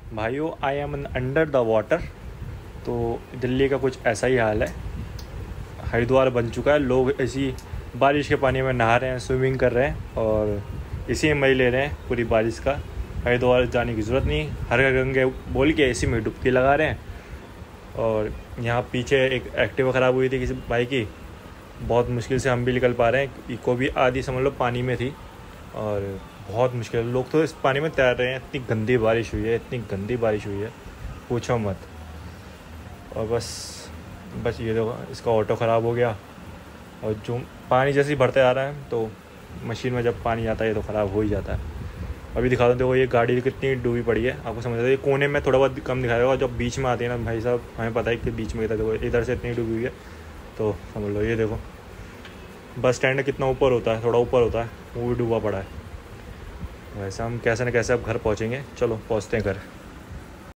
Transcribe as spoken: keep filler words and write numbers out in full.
भाइयों, I am under the water. तो दिल्ली का कुछ ऐसा ही हाल है। हरिद्वार बन चुका है, लोग इसी बारिश के पानी में नहा रहे हैं, स्विमिंग कर रहे हैं और इसी में मज़े ले रहे हैं पूरी बारिश का। हरिद्वार जाने की ज़रूरत नहीं, हर हर गंगे बोल के इसी में डुबकी लगा रहे हैं। और यहाँ पीछे एक एक्टिवा ख़राब हुई थी किसी भाई की, बहुत मुश्किल से हम भी निकल पा रहे हैं। इको भी आधी समझ लो पानी में थी और बहुत मुश्किल, लोग तो इस पानी में तैर रहे हैं। इतनी गंदी बारिश हुई है, इतनी गंदी बारिश हुई है, पूछो मत। और बस बस ये देखो, इसका ऑटो ख़राब हो गया और जो पानी जैसे ही बढ़ते आ रहा है तो मशीन में जब पानी आता है तो ख़राब हो ही जाता है। अभी दिखा दो, देखो ये गाड़ी कितनी डूबी पड़ी है, आपको समझ आता है। ये कोने में थोड़ा बहुत कम दिखाएगा, जब बीच में आती है ना भाई साहब, हमें पता है कि बीच में इधर देखो, इधर से इतनी डूबी हुई है तो समझ लो। ये देखो बस स्टैंड कितना ऊपर होता है, थोड़ा ऊपर होता है, वो भी डूबा पड़ा है। वैसे हम कैसे न कैसे अब घर पहुँचेंगे। चलो पहुँचते हैं घर।